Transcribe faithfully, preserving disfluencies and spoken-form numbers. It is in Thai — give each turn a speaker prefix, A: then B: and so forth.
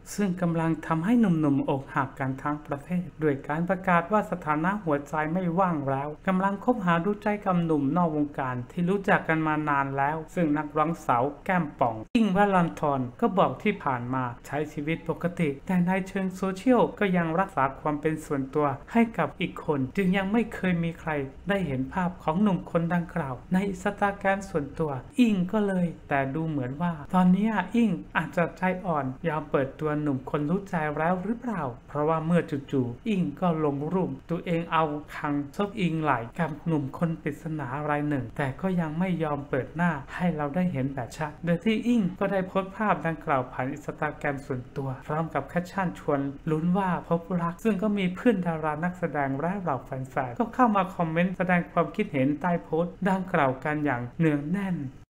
A: ซึ่งกำลังทำให้หนุ่มๆอกหักกันทั้งประเทศด้วยการประกาศว่าสถานะหัวใจไม่ว่างแล้วกำลังคบหาดูใจกับหนุ่มนอกวงการที่รู้จักกันมานานแล้วซึ่งนักร้องสาวแก้มป่องอิงค์วรันธรก็บอกที่ผ่านมาใช้ชีวิตปกติแต่ในเชิงโซเชียลก็ยังรักษาความเป็นส่วนตัวให้กับอีกคนจึงยังไม่เคยมีใครได้เห็นภาพของหนุ่มคนดังกล่าวในอินสตาแกรมส่วนตัวอิงก็เลยแต่ดูเหมือนว่าตอนนี้อิงอาจจะใจอ่อนยอมเปิดตัวหนุ่มคนรู้ใจแล้วหรือเปล่าเพราะว่าเมื่อจู่ๆอิงก็ลงรูปตัวเองเอาคังซบอิงไหลกับหนุ่มคนปริศนารายหนึ่งแต่ก็ยังไม่ยอมเปิดหน้าให้เราได้เห็นแบบชัดโดยที่อิงก็ได้โพสต์ภาพดังกล่าวผ่านอินสตาแกรมส่วนตัวพร้อมกับแคปชั่นชวนลุ้นว่าพบรักซึ่งก็มีเพื่อนดารานักแสดงและเหล่าแฟนๆก็เข้ามาคอมเมนต์แสดงความคิดเห็นใต้โพสต์ดังกล่าวกันอย่างเนืองแน่น